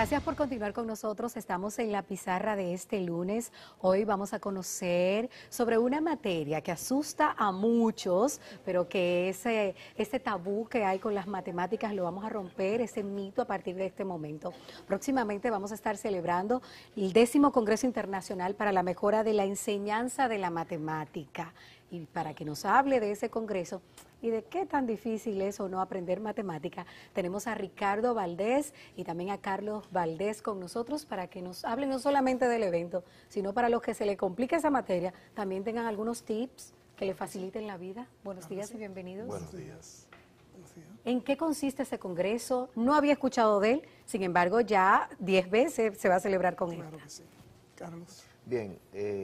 Gracias por continuar con nosotros. Estamos en la pizarra de este lunes. Hoy vamos a conocer sobre una materia que asusta a muchos, pero que ese tabú que hay con las matemáticas lo vamos a romper, ese mito a partir de este momento. Próximamente vamos a estar celebrando el 10º Congreso Internacional para la Mejora de la Enseñanza de la Matemática. Y para que nos hable de ese congreso y de qué tan difícil es o no aprender matemática, tenemos a Ricardo Valdés y también a Carlos Valdés con nosotros para que nos hablen no solamente del evento, sino para los que se les complique esa materia, también tengan algunos tips que le faciliten la vida. Buenos días y bienvenidos. Buenos días. ¿En qué consiste ese congreso? No había escuchado de él, sin embargo ya 10 veces se va a celebrar con él. Claro que sí. Carlos. Bien,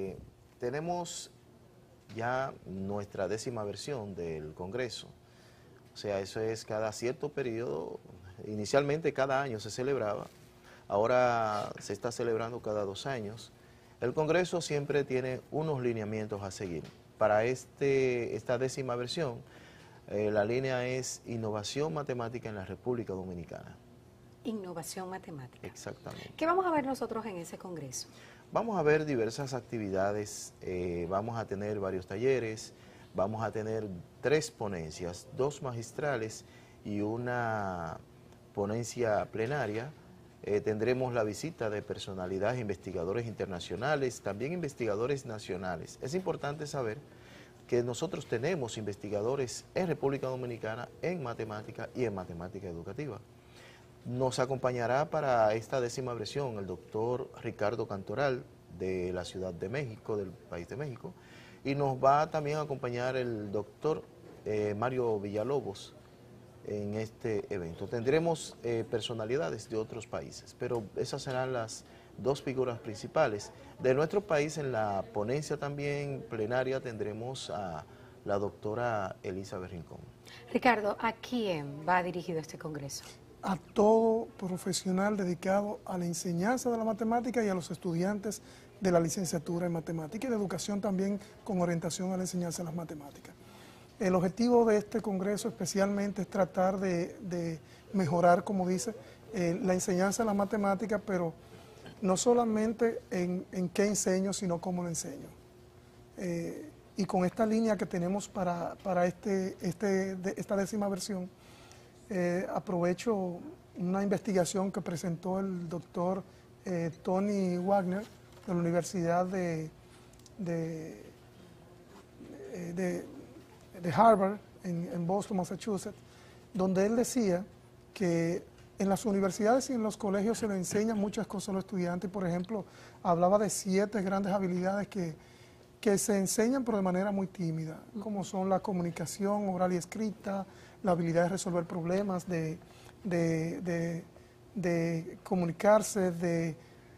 tenemos ya nuestra 10ª versión del Congreso. O sea, eso es cada cierto periodo. Inicialmente cada año se celebraba, ahora se está celebrando cada 2 años. El Congreso siempre tiene unos lineamientos a seguir. Para esta 10ª versión, la línea es Innovación Matemática en la República Dominicana. Innovación matemática. Exactamente. ¿Qué vamos a ver nosotros en ese congreso? Vamos a ver diversas actividades, vamos a tener varios talleres, vamos a tener 3 ponencias, 2 magistrales y una ponencia plenaria. Tendremos la visita de personalidades, investigadores internacionales, también investigadores nacionales. Es importante saber que nosotros tenemos investigadores en República Dominicana en matemática y en matemática educativa. Nos acompañará para esta 10ª versión el doctor Ricardo Cantoral de la Ciudad de México, del país de México, y nos va también a acompañar el doctor Mario Villalobos en este evento. Tendremos personalidades de otros países, pero esas serán las 2 figuras principales. De nuestro país, en la ponencia también plenaria, tendremos a la doctora Elizabeth Rincón. Ricardo, ¿a quién va dirigido este congreso? A todo profesional dedicado a la enseñanza de la matemática y a los estudiantes de la licenciatura en matemática y de educación también con orientación a la enseñanza de las matemáticas. El objetivo de este congreso especialmente es tratar de mejorar, como dice, la enseñanza de la matemática, pero no solamente en qué enseño, sino cómo lo enseño. Y con esta línea que tenemos para esta 10ª versión, aprovecho una investigación que presentó el doctor Tony Wagner de la Universidad de Harvard en Boston, Massachusetts, donde él decía que en las universidades y en los colegios se le enseñan muchas cosas a los estudiantes. Por ejemplo, hablaba de 7 grandes habilidades que se enseñan pero de manera muy tímida, como son la comunicación oral y escrita, la habilidad de resolver problemas, de comunicarse, de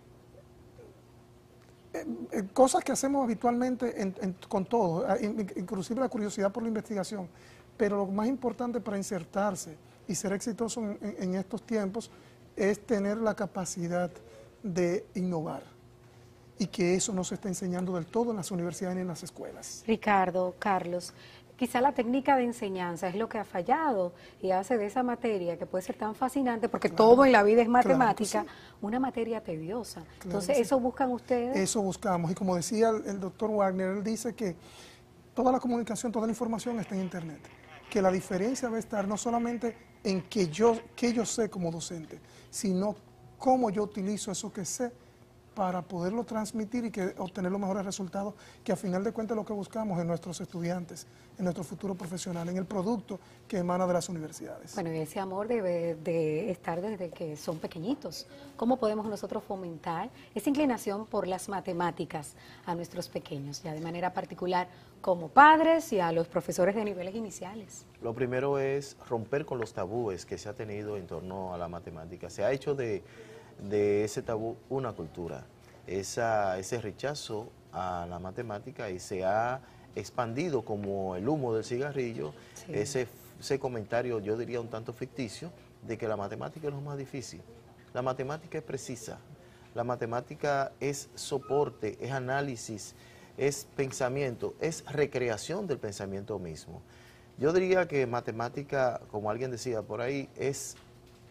cosas que hacemos habitualmente con todo, inclusive la curiosidad por la investigación. Pero lo más importante para insertarse y ser exitoso en estos tiempos es tener la capacidad de innovar. Y que eso no se está enseñando del todo en las universidades ni en las escuelas. Ricardo, Carlos, quizá la técnica de enseñanza es lo que ha fallado y hace de esa materia, que puede ser tan fascinante, porque todo en la vida es matemática, claro sí, una materia tediosa. Claro. Entonces, ¿eso buscan ustedes? Eso buscamos, y como decía el doctor Wagner, él dice que toda la comunicación, toda la información está en Internet, que la diferencia va a estar no solamente en qué yo sé como docente, sino cómo yo utilizo eso que sé para poderlo transmitir y obtener los mejores resultados, que a final de cuentas lo que buscamos en nuestros estudiantes, en nuestro futuro profesional, en el producto que emana de las universidades. Bueno, y ese amor debe de estar desde que son pequeñitos. ¿Cómo podemos nosotros fomentar esa inclinación por las matemáticas a nuestros pequeños, ya de manera particular como padres y a los profesores de niveles iniciales? Lo primero es romper con los tabúes que se ha tenido en torno a la matemática. Se ha hecho de ese tabú una cultura, ese rechazo a la matemática, y se ha expandido como el humo del cigarrillo, sí, ese comentario, yo diría un tanto ficticio, de que la matemática es lo más difícil. La matemática es precisa, la matemática es soporte, es análisis, es pensamiento, es recreación del pensamiento mismo. Yo diría que matemática, como alguien decía por ahí, es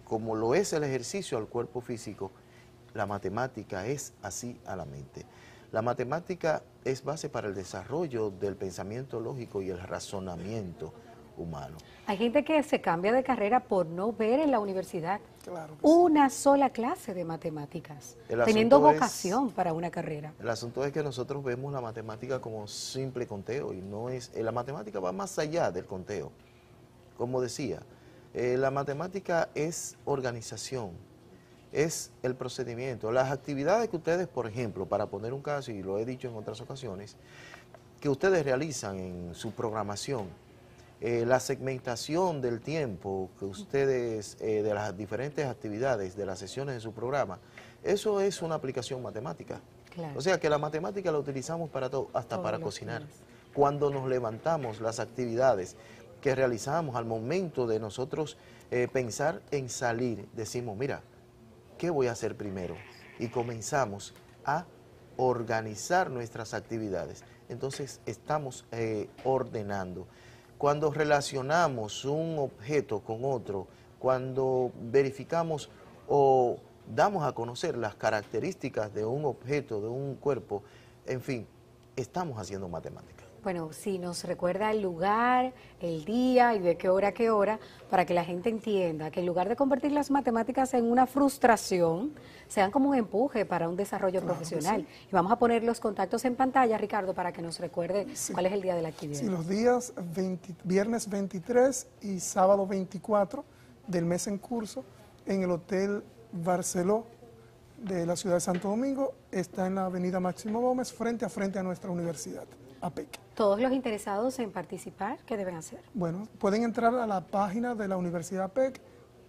como lo es el ejercicio al cuerpo físico, la matemática es así a la mente. La matemática es base para el desarrollo del pensamiento lógico y el razonamiento humano. Hay gente que se cambia de carrera por no ver en la universidad Claro que sí. una sola clase de matemáticas, El teniendo asunto es- vocación para una carrera. El asunto es que nosotros vemos la matemática como simple conteo y no es, la matemática va más allá del conteo. Como decía, la matemática es organización, es el procedimiento. Las actividades que ustedes, por ejemplo, para poner un caso, y lo he dicho en otras ocasiones, que ustedes realizan en su programación, la segmentación del tiempo que ustedes, de las diferentes actividades, de las sesiones de su programa, eso es una aplicación matemática. Claro. O sea que la matemática la utilizamos para todo, hasta Todos para los cocinar. días. Cuando nos levantamos, las actividades que realizamos al momento de nosotros pensar en salir, decimos, mira, ¿qué voy a hacer primero? Y comenzamos a organizar nuestras actividades. Entonces estamos ordenando. Cuando relacionamos un objeto con otro, cuando verificamos o damos a conocer las características de un objeto, de un cuerpo, en fin, estamos haciendo matemática. Bueno, si nos recuerda el lugar, el día y de qué hora a qué hora, para que la gente entienda que en lugar de convertir las matemáticas en una frustración, sean como un empuje para un desarrollo profesional. Y vamos a poner los contactos en pantalla, Ricardo, para que nos recuerde cuál es el día de la actividad. Sí, los días viernes 23 y sábado 24 del mes en curso en el Hotel Barceló de la ciudad de Santo Domingo, está en la avenida Máximo Gómez, frente a nuestra universidad, APEC. Todos los interesados en participar, ¿qué deben hacer? Bueno, pueden entrar a la página de la Universidad APEC,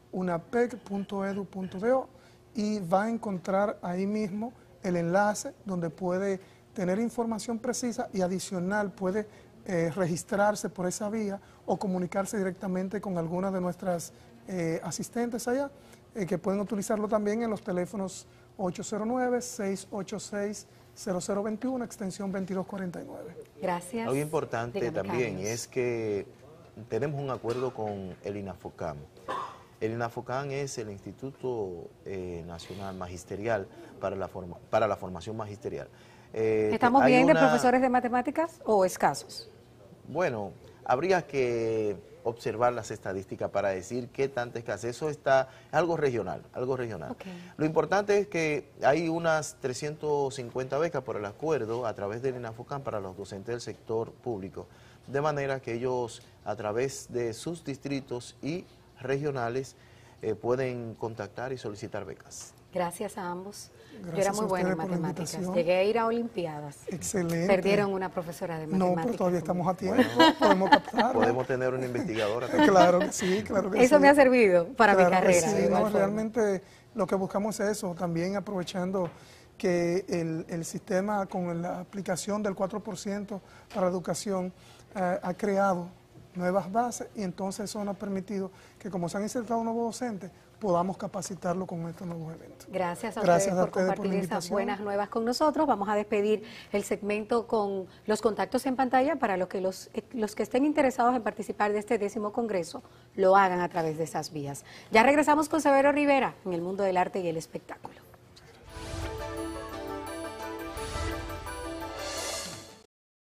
unapec.edu.do, y va a encontrar ahí mismo el enlace donde puede tener información precisa y adicional puede registrarse por esa vía o comunicarse directamente con alguna de nuestras asistentes allá, que pueden utilizarlo también en los teléfonos 809-686-0021, extensión 2249. Gracias. Algo importante Dígame, también Carlos. es que tenemos un acuerdo con el INAFOCAM. El INAFOCAM es el Instituto Nacional Magisterial para la Formación Magisterial. ¿Estamos hay bien de una- profesores de matemáticas o escasos? Bueno, habría que observar las estadísticas para decir qué tanta escasez. Eso está algo regional, algo regional. Ok. Lo importante es que hay unas 350 becas por el acuerdo a través del INAFOCAM para los docentes del sector público, de manera que ellos a través de sus distritos y regionales pueden contactar y solicitar becas. Gracias a ambos. Yo Gracias era muy a buena en ustedes por la matemáticas. invitación. Llegué a ir a Olimpiadas. Excelente. Perdieron una profesora de matemáticas. No, pero todavía estamos a tiempo, Bueno, podemos captar. Podemos tener una investigadora también. Claro que sí, claro que sí. Eso me ha servido para mi Claro que carrera. sí, de igual no, forma. realmente lo que buscamos es eso, también aprovechando que el sistema con la aplicación del 4% para la educación ha creado nuevas bases y entonces eso nos ha permitido que como se han insertado nuevos docentes, podamos capacitarlo con estos nuevos eventos. Gracias a Gracias ustedes a por ustedes por la compartir esas invitación. buenas nuevas con nosotros. Vamos a despedir el segmento con los contactos en pantalla para los que estén interesados en participar de este 10º Congreso lo hagan a través de esas vías. Ya regresamos con Severo Rivera en el mundo del arte y el espectáculo.